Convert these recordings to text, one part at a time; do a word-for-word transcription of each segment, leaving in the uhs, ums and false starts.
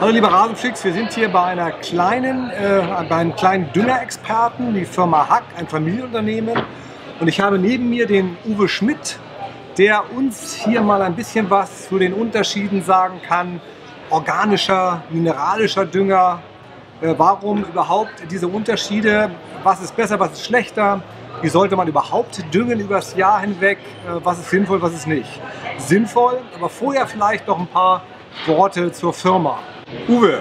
Hallo liebe Rasenfreaks, wir sind hier bei einer kleinen, äh, bei einem kleinen Düngerexperten, die Firma Hack, ein Familienunternehmen. Und ich habe neben mir den Uwe Schmidt, der uns hier mal ein bisschen was zu den Unterschieden sagen kann. Organischer, mineralischer Dünger, äh, warum überhaupt diese Unterschiede, was ist besser, was ist schlechter, wie sollte man überhaupt düngen übers Jahr hinweg, äh, was ist sinnvoll, was ist nicht sinnvoll. Aber vorher vielleicht noch ein paar Worte zur Firma. Uwe,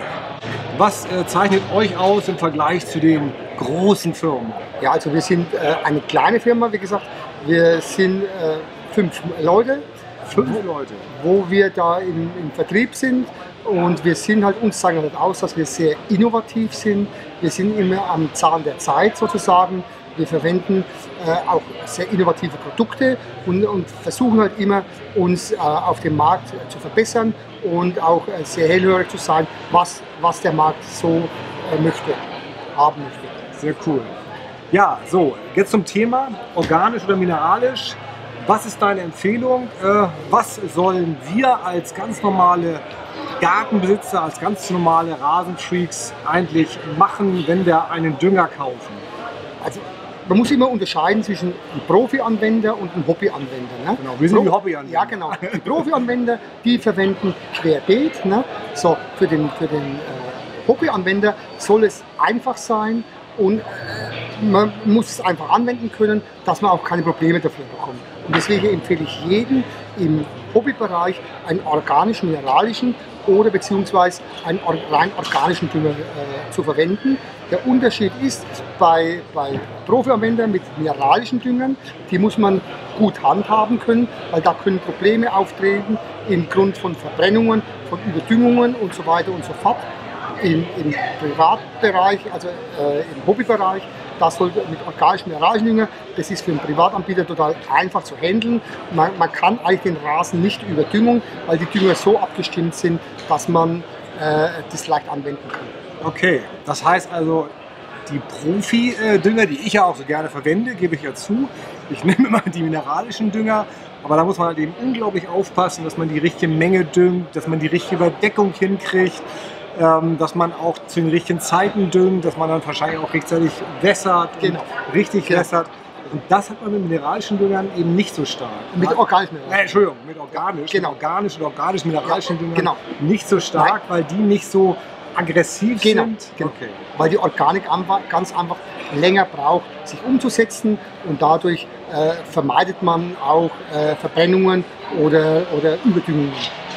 was äh, zeichnet euch aus im Vergleich zu den großen Firmen? Ja, also wir sind äh, eine kleine Firma, wie gesagt. Wir sind äh, fünf Leute. Fünf Leute. Wo wir da im, im Vertrieb sind. Und wir sind halt, uns zeichnet halt aus, dass wir sehr innovativ sind. Wir sind immer am Zahn der Zeit sozusagen. Wir verwenden äh, auch sehr innovative Produkte und, und versuchen halt immer, uns äh, auf dem Markt äh, zu verbessern und auch äh, sehr hellhörig zu sein, was, was der Markt so äh, möchte, haben möchte. Sehr cool. Ja, so, jetzt zum Thema organisch oder mineralisch. Was ist deine Empfehlung? Äh, was sollen wir als ganz normale Gartenbesitzer, als ganz normale Rasenfreaks eigentlich machen, wenn wir einen Dünger kaufen? Also, man muss immer unterscheiden zwischen einem Profi-Anwender und einem Hobby-Anwender. Ne? Genau, wir sind Pro die Hobby-Anwender. Ja, genau. Die Profi-Anwender, die verwenden querbeet. Ne? So, für den, für den äh, Hobby-Anwender soll es einfach sein und äh, man muss es einfach anwenden können, dass man auch keine Probleme dafür bekommt. Und deswegen empfehle ich jedem im Hobbybereich einen organischen, mineralischen oder beziehungsweise einen rein organischen Dünger äh, zu verwenden. Der Unterschied ist, bei, bei Profi-Anwendern mit mineralischen Düngern, die muss man gut handhaben können, weil da können Probleme auftreten im Grund von Verbrennungen, von Überdüngungen und so weiter und so fort. Im, im Privatbereich, also äh, im Hobbybereich, das soll mit organischen mineralischen Dünger, das ist für einen Privatanbieter total einfach zu handeln. Man, man kann eigentlich den Rasen nicht überdüngen, weil die Dünger so abgestimmt sind, dass man äh, das leicht anwenden kann. Okay, das heißt also, die Profi-Dünger, die ich ja auch so gerne verwende, gebe ich ja zu. Ich nehme immer die mineralischen Dünger, aber da muss man halt eben unglaublich aufpassen, dass man die richtige Menge düngt, dass man die richtige Überdeckung hinkriegt, ähm, dass man auch zu den richtigen Zeiten düngt, dass man dann wahrscheinlich auch rechtzeitig wässert, genau. und richtig genau. wässert. Und das hat man mit mineralischen Düngern eben nicht so stark. Mit organischen Düngern? Nein, Entschuldigung, mit organisch, genau. mit organisch und organisch mineralischen ja, Düngern genau. nicht so stark, Nein. weil die nicht so aggressiv genau. sind. Genau. Okay. Weil die Organik ganz einfach länger braucht, sich umzusetzen und dadurch äh, vermeidet man auch äh, Verbrennungen oder, oder Überdüngungen.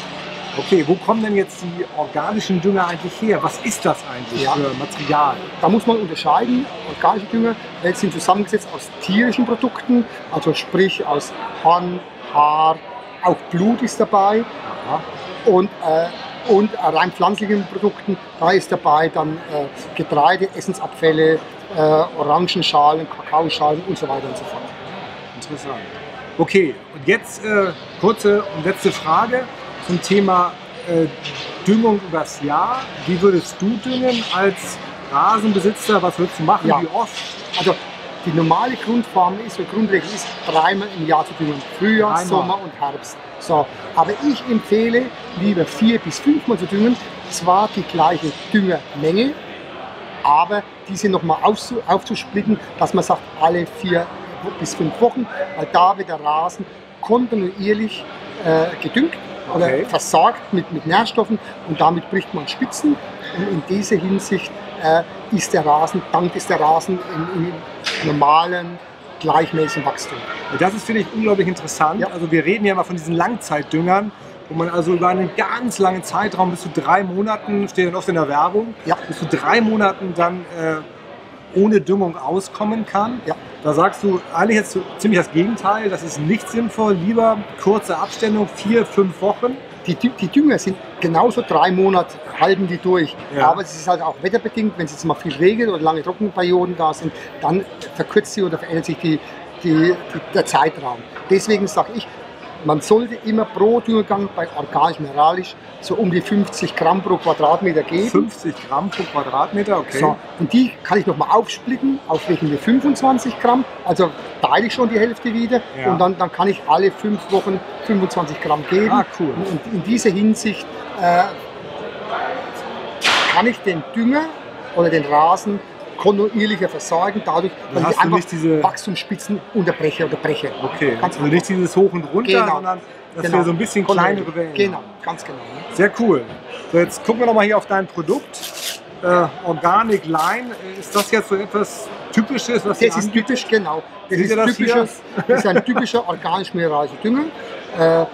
Okay, wo kommen denn jetzt die organischen Dünger eigentlich her? Was ist das eigentlich ja. für Material? Da muss man unterscheiden. Organische Dünger sind zusammengesetzt aus tierischen Produkten, also sprich aus Horn, Haar, auch Blut ist dabei. Aha. Und, äh, und rein pflanzlichen Produkten, da ist dabei dann äh, Getreide, Essensabfälle, äh, Orangenschalen, Kakaoschalen und so weiter und so fort. Interessant. Okay, und jetzt äh, kurze und letzte Frage zum Thema äh, Düngung übers Jahr. Wie würdest du düngen als Rasenbesitzer? Was würdest du machen? Ja. Wie oft? Also die normale Grundform ist, oder Grundregel ist, dreimal im Jahr zu düngen. Frühjahr, dreimal. Sommer und Herbst. So, aber ich empfehle, lieber vier bis fünfmal zu düngen. Zwar die gleiche Düngermenge, aber diese nochmal aufzusplitten, dass man sagt, alle vier bis fünf Wochen, weil da wird der Rasen kontinuierlich äh, gedüngt oder okay. versorgt mit, mit Nährstoffen und damit bricht man Spitzen. Und in dieser Hinsicht äh, ist der Rasen, dank ist der Rasen im, im normalen, gleichmäßigen Wachstum. Das ist, finde ich, unglaublich interessant. Ja. Also wir reden ja mal von diesen Langzeitdüngern, wo man also über einen ganz langen Zeitraum, bis zu drei Monaten, steht dann oft in der Werbung, ja. bis zu drei Monaten dann äh, ohne Düngung auskommen kann. Ja. Da sagst du eigentlich jetzt so ziemlich das Gegenteil, das ist nicht sinnvoll, lieber kurze Abstände, vier, fünf Wochen. Die, die Dünger sind genauso drei Monate, halten die durch. Ja. Aber es ist halt auch wetterbedingt, wenn es jetzt mal viel regnet oder lange Trockenperioden da sind, dann verkürzt sie oder verändert sich die, die, die, der Zeitraum. Deswegen sage ich, man sollte immer pro Düngergang bei organisch-mineralisch so um die fünfzig Gramm pro Quadratmeter geben. fünfzig Gramm pro Quadratmeter, okay. So, und die kann ich nochmal aufsplitten auf welche fünfundzwanzig Gramm. Also teile ich schon die Hälfte wieder ja. und dann, dann kann ich alle fünf Wochen fünfundzwanzig Gramm geben. Ah, cool. Und in dieser Hinsicht äh, kann ich den Dünger oder den Rasen kontinuierlicher versorgen, dadurch, dass ich einfach diese Wachstumsspitzen unterbreche oder breche. Okay, ganz also nicht dieses Hoch und Runter, genau. sondern dass genau. wir so ein bisschen kleinere Wellen. Genau, ganz genau. Ne? Sehr cool. So, jetzt gucken wir nochmal hier auf dein Produkt. Äh, Organic Line, ist das jetzt so etwas Typisches? Was das ist typisch, genau. Das Seht ist, das, typischer, das ist ein typischer organisch-mineralischer Dünger. Äh,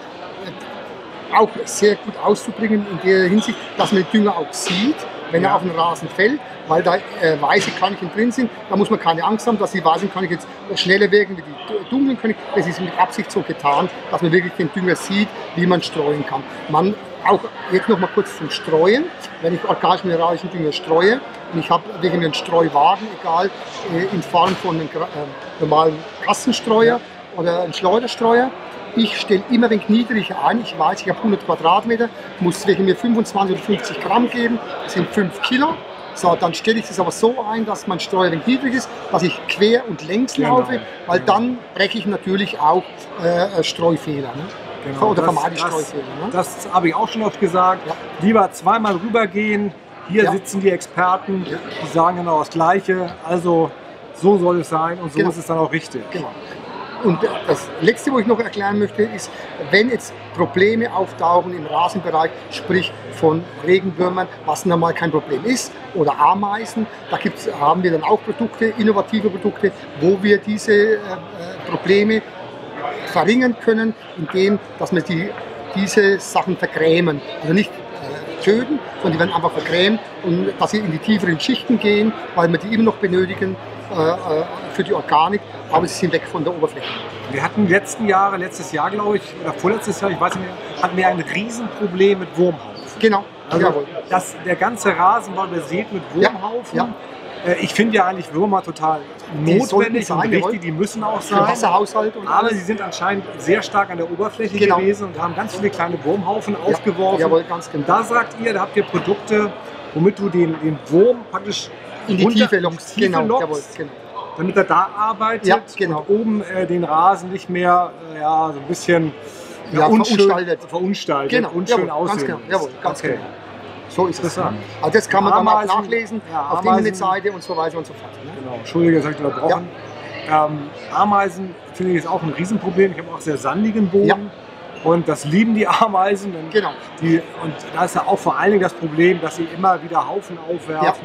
auch sehr gut auszubringen in der Hinsicht, dass man den Dünger auch sieht, wenn ja. er auf den Rasen fällt, weil da äh, weiße Körnchen drin sind. Da muss man keine Angst haben, dass die weißen Körnchen jetzt schneller wirken wie die dunklen Körnchen. Das ist mit Absicht so getan, dass man wirklich den Dünger sieht, wie man streuen kann. Man auch jetzt noch mal kurz zum Streuen. Wenn ich organisch-mineralischen Dünger streue und ich habe wegen einen Streuwagen, egal äh, in Form von einem äh, normalen Kassenstreuer oder einem Schleuderstreuer, ich stelle immer ein wenig niedriger ein. Ich weiß, ich habe hundert Quadratmeter, muss wegen mir fünfundzwanzig oder fünfzig Gramm geben, das sind fünf Kilo. So, dann stelle ich das aber so ein, dass mein Streuer ein wenig niedrig ist, dass ich quer und längs genau. laufe, weil genau. dann breche ich natürlich auch äh, Streufehler. Ne? Genau, oder vermeide das, Streufehler. Ne? Das habe ich auch schon oft gesagt. Ja. Lieber zweimal rübergehen. Hier ja. sitzen die Experten, ja. die sagen genau das Gleiche. Also so soll es sein und so genau. ist es dann auch richtig. Genau. Und das Letzte, was ich noch erklären möchte, ist, wenn jetzt Probleme auftauchen im Rasenbereich, sprich von Regenwürmern, was normal kein Problem ist, oder Ameisen, da gibt's, haben wir dann auch Produkte, innovative Produkte, wo wir diese äh, Probleme verringern können, indem dass wir die, diese Sachen vergrämen. Also nicht äh, töten, sondern die werden einfach vergrämt und dass sie in die tieferen Schichten gehen, weil wir die immer noch benötigen äh, für die Organik, aber sie sind weg von der Oberfläche. Wir hatten letzten Jahre, letztes Jahr glaube ich, oder vorletztes Jahr, ich weiß nicht mehr, hatten wir ein Riesenproblem mit Wurmhaufen. Genau. Also das, der ganze Rasen war besät mit Wurmhaufen. Ja. Ja. Ich finde ja eigentlich Würmer total notwendig sein, und richtig, die müssen auch sein. Wasserhaushalt und aber alles. sie sind anscheinend sehr stark an der Oberfläche genau. gewesen und haben ganz viele kleine Wurmhaufen ja. aufgeworfen. Jawohl, ganz genau. Und da sagt ihr, da habt ihr Produkte, womit du den, den Wurm praktisch in die Tiefe lockst, genau, lockst, jawohl, genau. damit er da arbeitet ja, genau. und oben äh, den Rasen nicht mehr äh, ja, so ein bisschen ja, unschön, verunstaltet, verunstaltet genau. unschön jawohl, aussehen. Ganz genau. Jawohl, ganz okay. genau. So ist es. Also das kann man Ameisen, dann auch nachlesen ja, auf der Internetseite und so weiter und so fort. Ne? Genau, Entschuldige, das habe ich unterbrochen. Ja. Ähm, Ameisen finde ich ist auch ein Riesenproblem. Ich habe auch sehr sandigen Boden. Ja. Und das lieben die Ameisen. Und, genau. die, und da ist ja auch vor allen Dingen das Problem, dass sie immer wieder Haufen aufwerfen. Ja.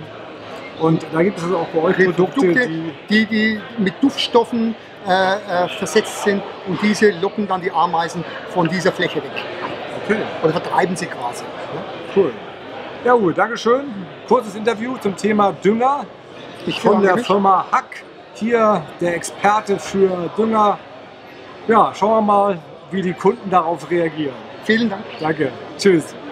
Und da gibt es also auch bei euch Produkte, Produkte die, die, die mit Duftstoffen äh, äh, versetzt sind und diese locken dann die Ameisen von dieser Fläche weg. Okay. Oder vertreiben sie quasi. Ne? Cool. Ja, Uwe, Dankeschön. Kurzes Interview zum Thema Dünger ich von der mich. Firma Hack. Hier der Experte für Dünger. Ja, schauen wir mal, wie die Kunden darauf reagieren. Vielen Dank. Danke. Tschüss.